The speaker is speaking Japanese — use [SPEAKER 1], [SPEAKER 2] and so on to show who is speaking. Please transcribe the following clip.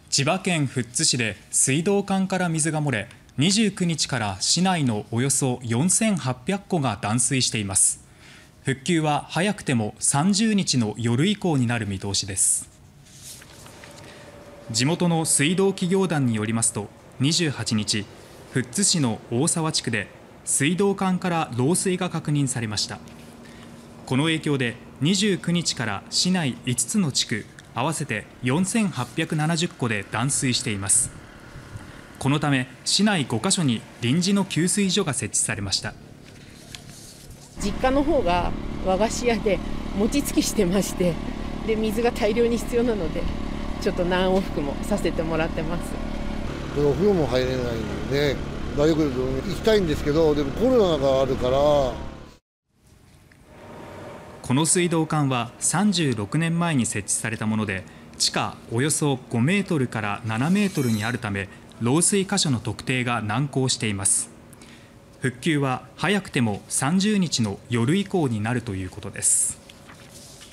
[SPEAKER 1] 千葉県富津市で水道管から水が漏れ、29日から市内のおよそ4800戸が断水しています。復旧は早くても30日の夜以降になる見通しです。地元の水道企業団によりますと、28日、富津市の大沢地区で水道管から漏水が確認されました。この影響で29日から市内5つの地区合わせて4870戸で断水しています。このため市内5カ所に臨時の給水所が設置されました。
[SPEAKER 2] 実家の方が和菓子屋で餅つきしてまして、で水が大量に必要なのでちょっと何往復もさせてもらってます。
[SPEAKER 3] お風呂も入れないんで、大浴場に行きたいんですけど、でもコロナがあるから。
[SPEAKER 1] この水道管は36年前に設置されたもので、地下およそ5メートルから7メートルにあるため、漏水箇所の特定が難航しています。復旧は早くても30日の夜以降になるということです。